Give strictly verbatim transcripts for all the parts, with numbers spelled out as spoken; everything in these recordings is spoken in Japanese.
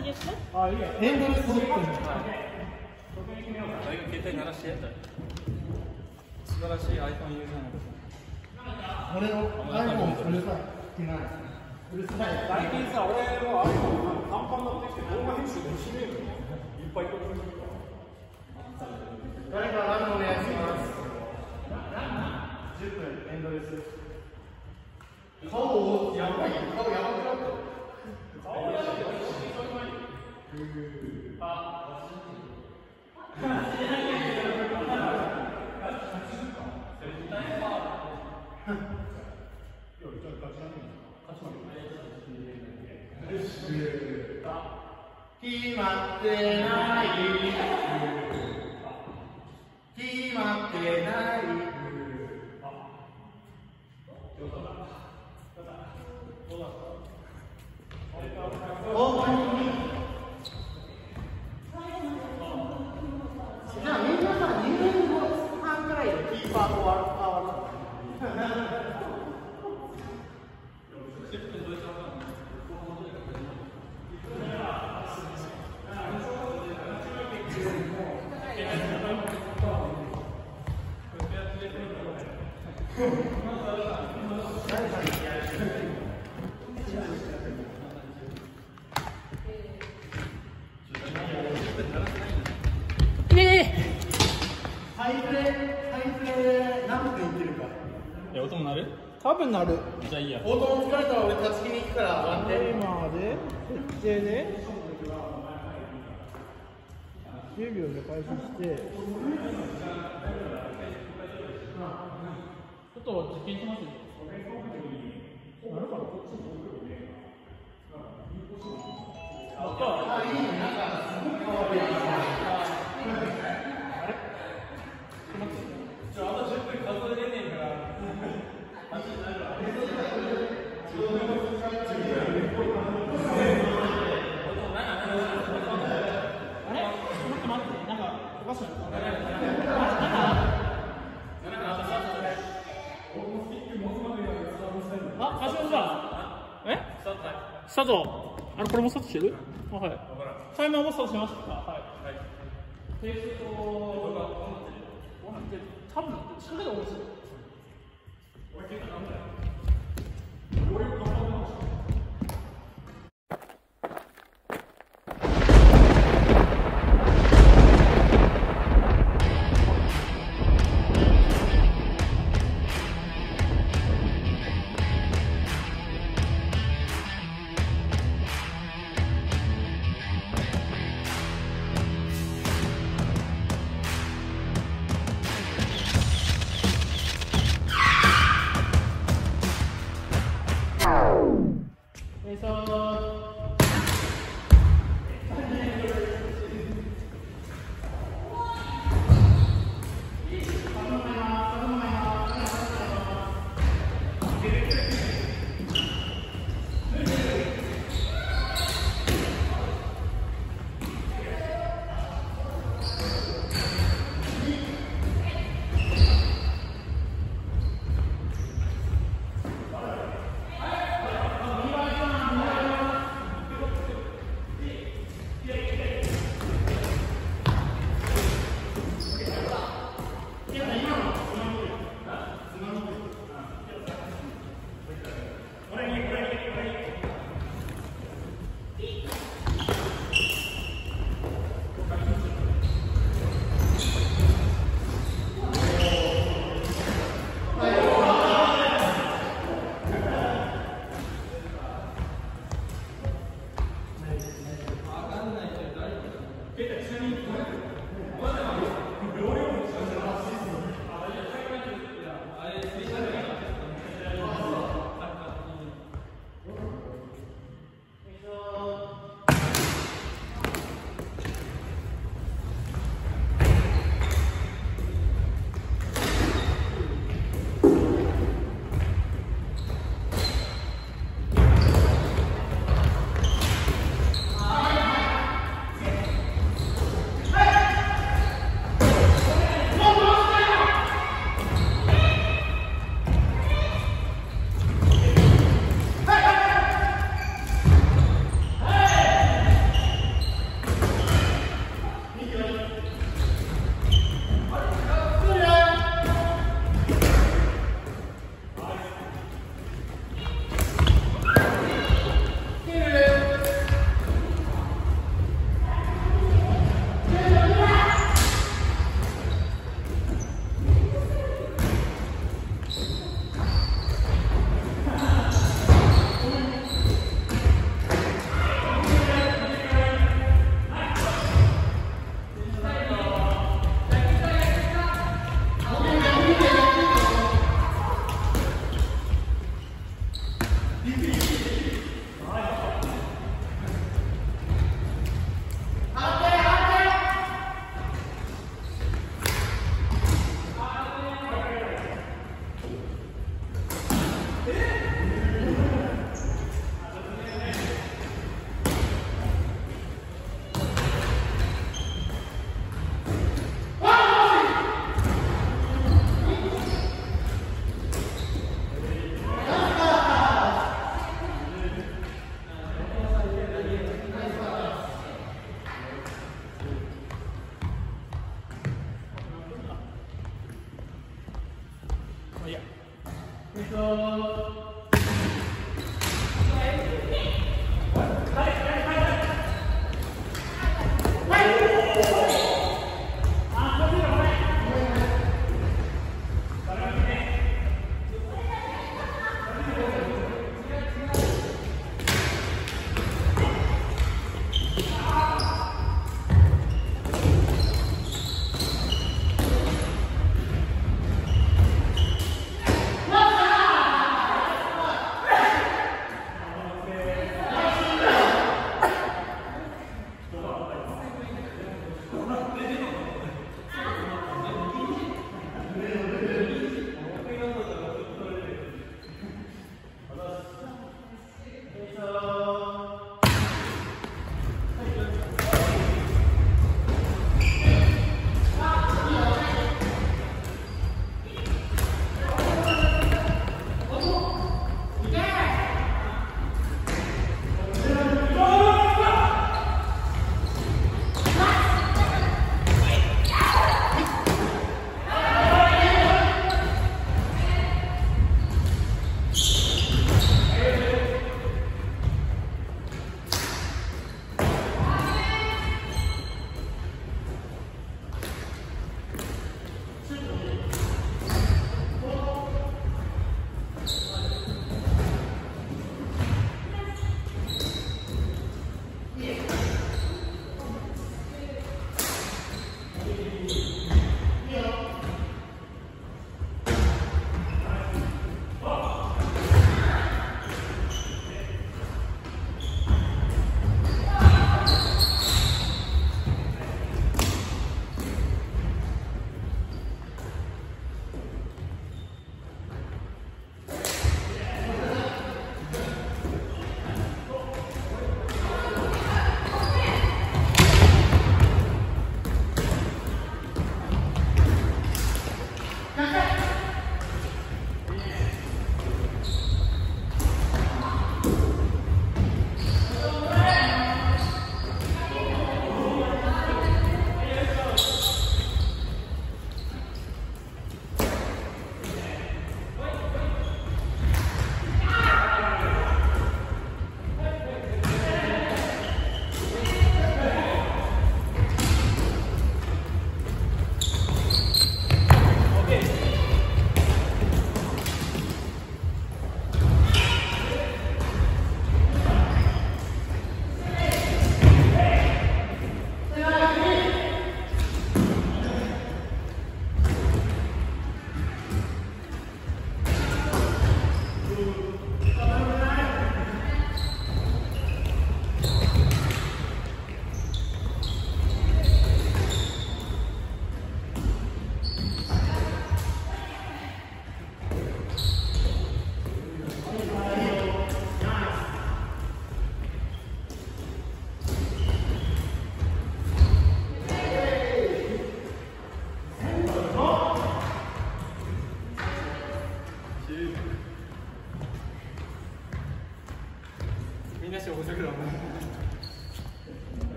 いですね。 あ、いいや。エンドレスホップ。 携帯鳴らしてやったら素晴らしい iPhone ユーザー俺の iPhone うるさい。ってない。うるさい。 最近さ、俺も iPhone パンパンになってきて動画編集でしめるのよ。いっぱい撮ってるから。 誰かランお願いします。じゅっぷんエンドレス。顔やばい。顔やばくなってる。顔やばい。あ。決まってない決まってないおじゃあみんなさにねんごはんくらいでキーパーと変わるハイプレハイプレ何分いってるか。 いや、音も鳴る？ 多分なる。 じゃあいいや。 音も疲れたら俺立ち気に行くから待って。 タイマーで設定でじゅうびょうで開始してちょっと実験しますよ。 あ、いいね。なんかすごい変わるやん。 ちょ、あとじゅっぷん数えれねえから。 あ、橋本さん。え？スタート。あれ、これもスタートしてる？あ、はい。タイマーもスタートしました。はい。テスト。多分、近くで思うんですよ。 Yeah.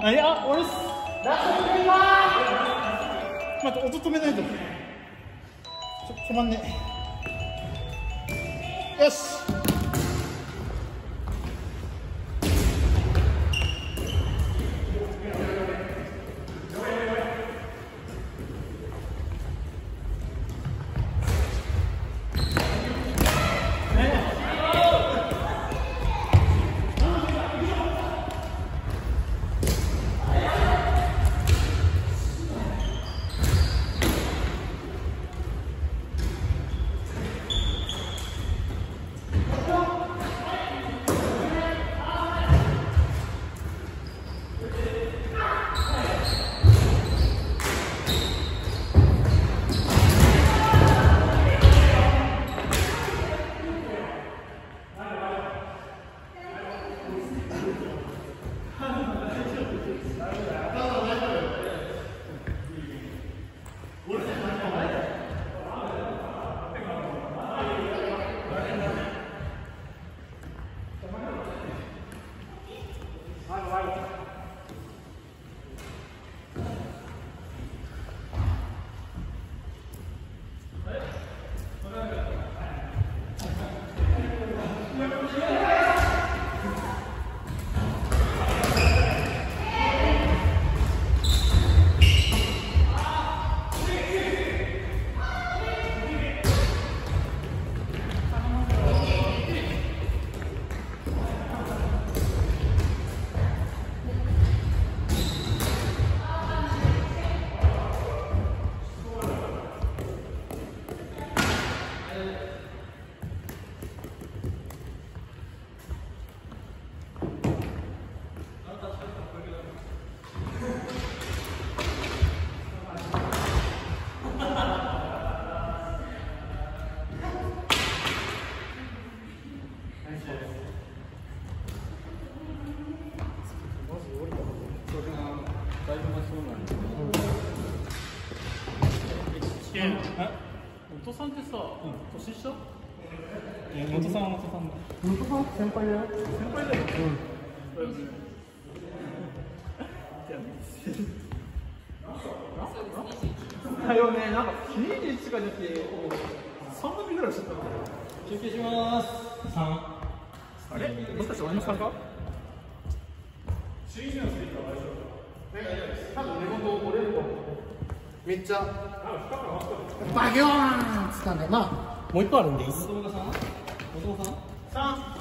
あ、いや、俺っす。 ラストテンパー。 待って、音止めないと。ちょ、止まんねえ。よし。 元さんってさ、年下？ 元さんは元さんだ。 元さん先輩だよ。 先輩だよ。 だよね、なんかにじゅういちが出てさんばんめぐらいしちゃったの。 休憩します。三。 あれ？もしかして俺のさんか？多分根元折れると思う。めっちゃバギョーンっつったんだよな。 もう一個あるんでいいっす。 元さん？元さん？ さん。